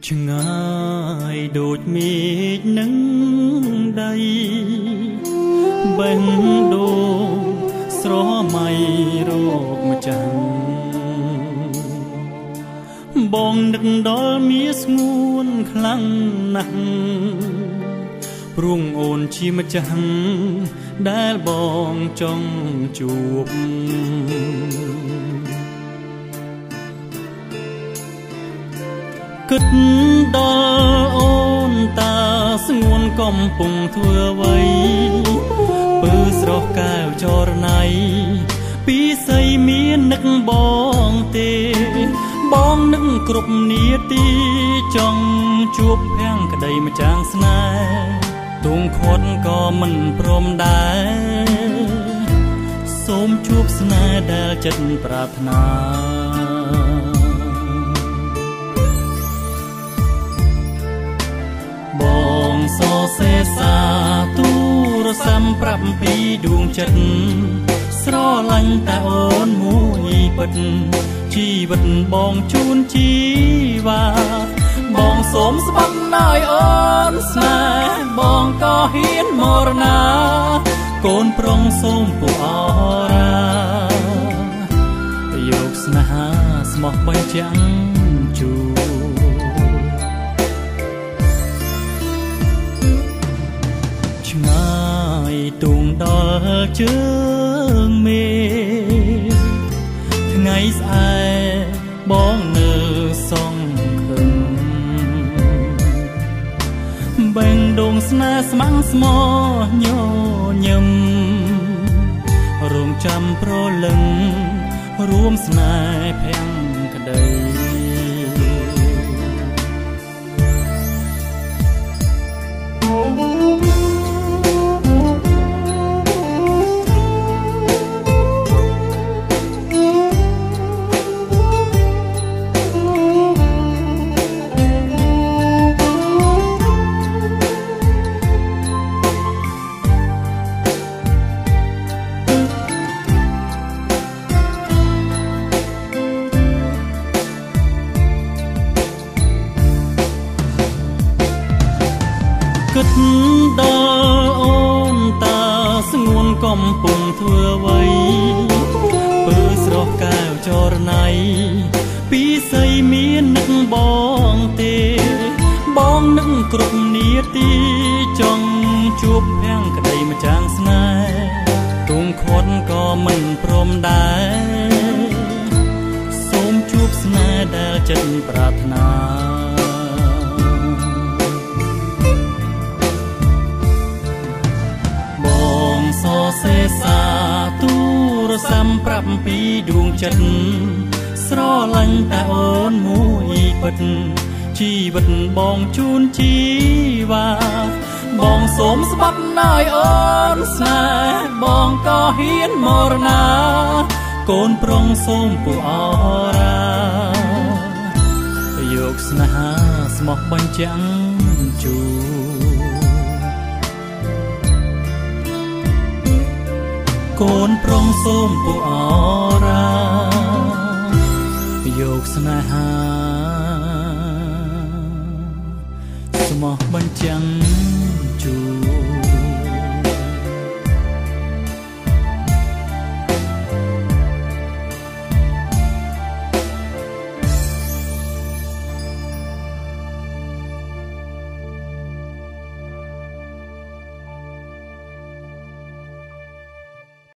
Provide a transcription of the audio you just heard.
ឆ្ងាយដូចមេឃនឹងដីបេះដូងស្រមៃរកម្ចាំងបងនឹកដល់មាសស្ងួនខ្លាំងណាស់ព្រោះអូនជាម្ចាស់ដែលបងចង់ជួបគិតដល់អូនតាស្ងួនកំពុងធ្វើអ្វីពើស្រស់កែវចរណៃពីស្អីមាននឹកបងទេបងនឹកគ្រប់នាទីចង់ជួបភាំងក្តីម្ចាស់ស្នេហ៍ទូងខាត់ក៏មិនព្រមដែរសូមជួបស្នេហ៍ដែលចិត្តប្រាថ្នាបងសរសេរសារទូរស័ព្ទប្រាប់ពីដួងចិត្តស្រឡាញ់តែអូនមួយពិតជីវិតបងជូនជីវ៉ាបងសូមស្បត់ឲ្យអូនស្នេហ៍បងក៏ហ៊ានមរណាកូនប្រុងសូមពុអរាយកស្នេហាស្មោះបញ្ចាំងជូឆ្ងាយទូងដល់ជើងមេថ្ងៃស្អែកបងនៅសងខឹងបេះដូងស្នេហ៍ស្មាំងស្មោះញញឹមរងចាំប្រលឹងរួមស្នេហ៍ភាំងក្តីគិតដល់អូនតាស្ងួនកំពុងធ្វើអ្វីពើស្រស់កែវចរណៃពីស្អីមាននឹកបងទេបងនឹកគ្រប់នាទីចង់ជួបភាំងក្តីម្ចាស់ស្នេហ៍ទូងខាត់ក៏មិនព្រមដែរសូមជួបស្នេហ៍ដែលចិត្តប្រាថ្នាសរសេរសារទូរស័ព្ទប្រាប់ពីដួងចិត្តស្រឡាញ់តែអូនមួយពិតជីវិតបងជូនជីវ៉ាបងសូមស្បត់ឲ្យអូនស្នេហ៍បងក៏ហ៊ានមរណាកូនប្រុងសូមពុអរាយកស្នេហាស្មោះបញ្ចាំងជូកូនប្រុងសូមពុអរាយកស្នេហាស្មោះបញ្ចាំងជូ